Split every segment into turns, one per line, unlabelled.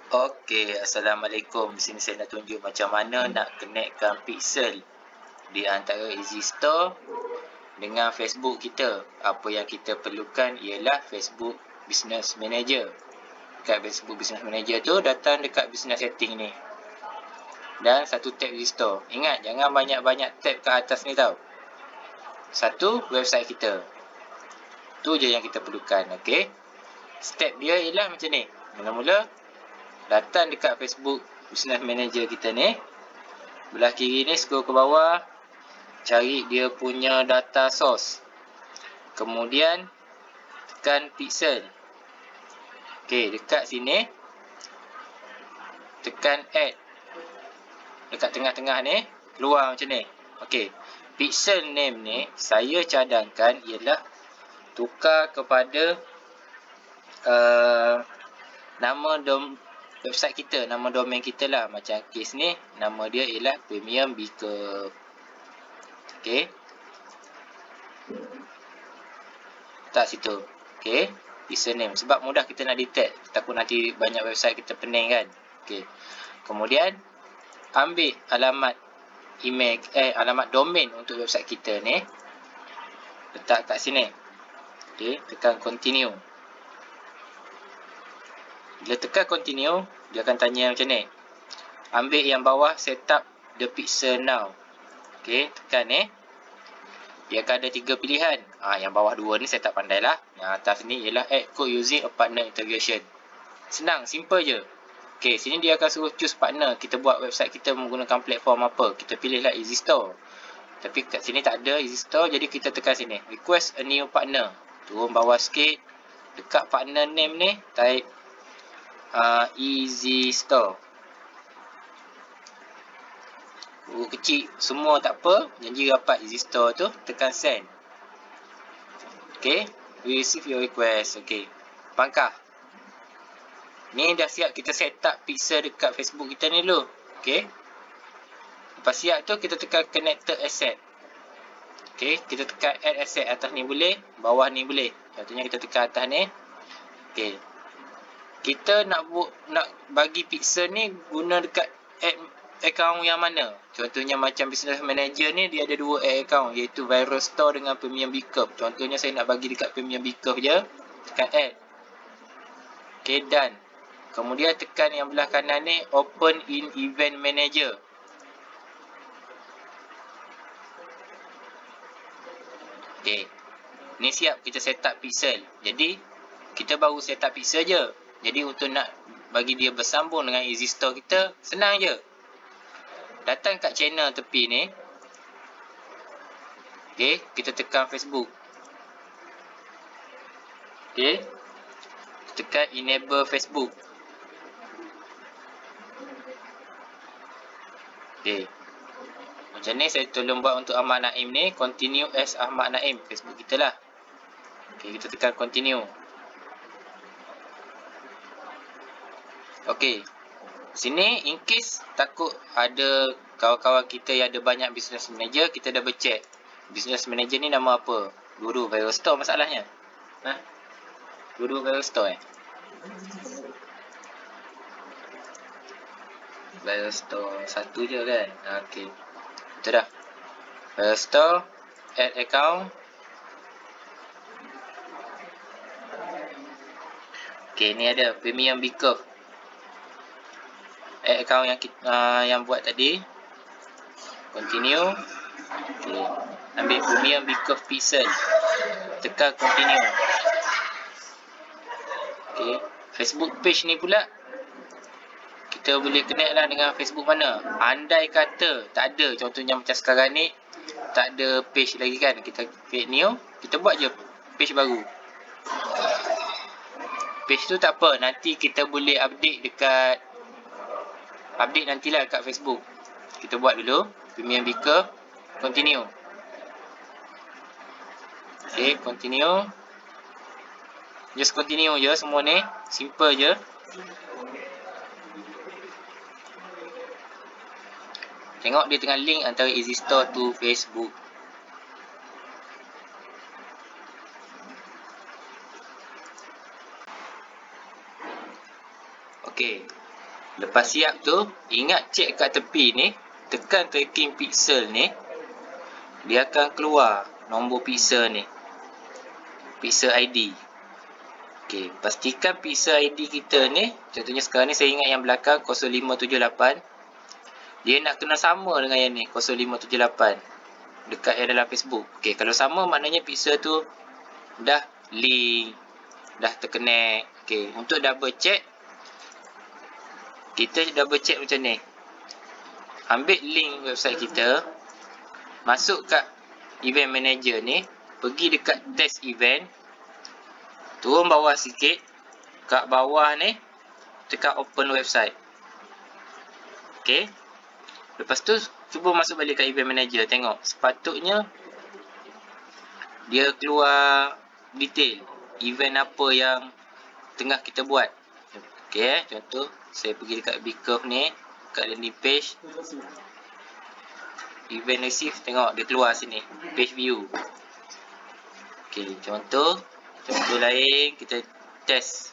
Okey, Assalamualaikum. Di sini saya nak tunjuk macam mana nak connectkan pixel di antara Easy Store dengan Facebook kita. Apa yang kita perlukan ialah Facebook Business Manager. Dekat Facebook Business Manager tu, datang dekat Business Setting ni. Dan satu tab Easy Store. Ingat, jangan banyak-banyak tab kat atas ni tau. Satu, website kita. Tu je yang kita perlukan, okey. Step dia ialah macam ni. Mula-mula, datang dekat Facebook Business Manager kita ni. Belah kiri ni scroll ke bawah. Cari dia punya data source. Kemudian tekan pixel. Okey, dekat sini tekan add. Dekat tengah-tengah ni keluar macam ni. Okey. Pixel name ni saya cadangkan ialah tukar kepada nama website kita, nama domain kita lah. Macam kes ni, nama dia ialah Premium Beaker. Okey. Tak situ. Okey. Pixel name. Sebab mudah kita nak detect. Takut nanti banyak website kita pening kan. Okey. Kemudian, ambil alamat email, alamat domain untuk website kita ni. Letak kat sini. Okey. Tekan continue. Bila tekan continue, dia akan tanya macam ni. Ambil yang bawah, setup the pixel now. Okey, tekan ni. Dia akan ada 3 pilihan. Yang bawah 2 ni saya tak pandai lah. Yang atas ni ialah add code using a partner integration. Senang, simple je. Okey, sini dia akan suruh choose partner. Kita buat website kita menggunakan platform apa. Kita pilihlah Easy Store. Tapi kat sini tak ada Easy Store, jadi kita tekan sini. Request a new partner. Turun bawah sikit. Dekat partner name ni, type Easy Store. Huruf kecil semua tak apa. Janji rapat Easy Store tu. Tekan send. Okay. We receive your request. Okay. Pangkah. Ni dah siap kita set up pixel dekat Facebook kita ni dulu. Okay. Lepas siap tu kita tekan connected asset. Okay. Kita tekan add asset. Atas ni boleh. Bawah ni boleh. Contohnya kita tekan atas ni. Okay. Kita nak bagi pixel ni guna dekat account yang mana? Contohnya macam Business Manager ni dia ada 2 account, iaitu Viral Store dengan Premium Beaker. Contohnya saya nak bagi dekat Premium Beaker je. Tekan add. Okay, done. Kemudian tekan yang belah kanan ni open in event manager. Okay. Ni siap kita set up pixel. Jadi kita baru set up pixel je. Jadi untuk nak bagi dia bersambung dengan Easy Store kita, senang je. Datang kat channel tepi ni. Okay, kita tekan Facebook. Okay. Tekan enable Facebook. Okay. Macam ni saya tolong buat untuk Ahmad Naim ni. Continue as Ahmad Naim. Facebook kita lah. Okay, kita tekan continue. Okay. Sini in case takut ada kawan-kawan kita yang ada banyak business manager, kita double check. Business manager ni nama apa? Guru Viral Store masalahnya. Guru Viral Store Viral Store satu je kan? Okey. Itu dah. Viral Store, add account. Okey, ni ada Premium Beaker. Add account yang buat tadi. Continue. Okay. Ambil Premium Beaker Pixel. Tekan continue. Okay. Facebook page ni pula kita boleh connect lah dengan Facebook mana. Andai kata tak ada, contohnya macam sekarang ni tak ada page lagi kan, kita create new, kita buat je page baru. Page tu tak apa, nanti kita boleh update dekat nantilah kat Facebook. Kita buat dulu Premium Beaker, continue. Okay, continue. Just continue je semua ni, simple je. Tengok dia tengah link antara Easy Store to Facebook. Okey. Lepas siap tu, ingat cek kat tepi ni, tekan tracking pixel ni, dia akan keluar nombor pixel ni, pixel ID. Okey, pastikan pixel ID kita ni, contohnya sekarang ni saya ingat yang belakang 0578, dia nak kena sama dengan yang ni 0578 dekat yang dalam Facebook. Okey, kalau sama maknanya pixel tu dah link, dah terconnect. Okey, untuk double check, kita double check macam ni. Ambil link website kita, masuk kat event manager ni, pergi dekat test event, turun bawah sikit, kat bawah ni tekan open website. Okey, lepas tu cuba masuk balik kat event manager, tengok sepatutnya dia keluar detail event apa yang tengah kita buat. Okey, contoh saya pergi dekat Bcurve ni, kat landing page, event receive, tengok dia keluar sini, page view. Okey, contoh lain kita test.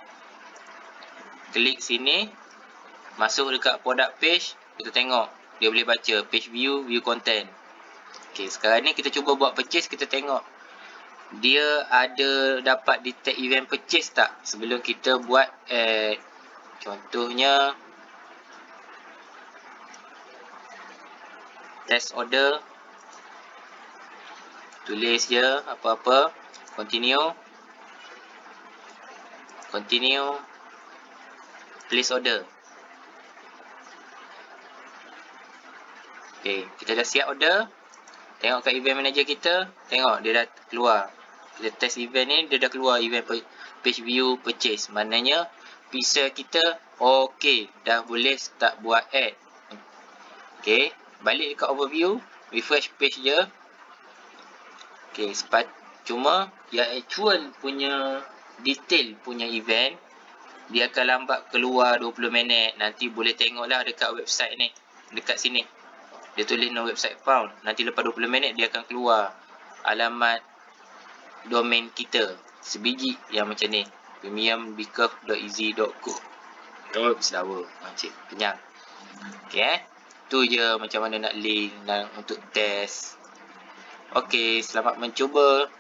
Klik sini, masuk dekat product page, kita tengok dia boleh baca page view, view content. Okey, sekarang ni kita cuba buat purchase, kita tengok dia ada dapat detect event purchase tak sebelum kita buat add. Contohnya test order, tulis je apa-apa, continue, place order. Okey, kita dah siap order. Tengok kat event manager kita, tengok dia dah keluar. Kita test event ni, dia dah keluar event page view purchase. Maknanya pixel kita okey, dah boleh start buat ad. Okey, balik dekat overview, refresh page je. Okey, cuma yang actual punya detail punya event, dia akan lambat keluar 20 minit. Nanti boleh tengoklah dekat website ni, dekat sini. Dia tulis no website found. Nanti lepas 20 minit dia akan keluar alamat domain kita sebiji yang macam ni, premiumbcurve.easy.co. Selawa macam kenyang. Okey, tu je macam mana nak link dan untuk test. Okey, selamat mencuba.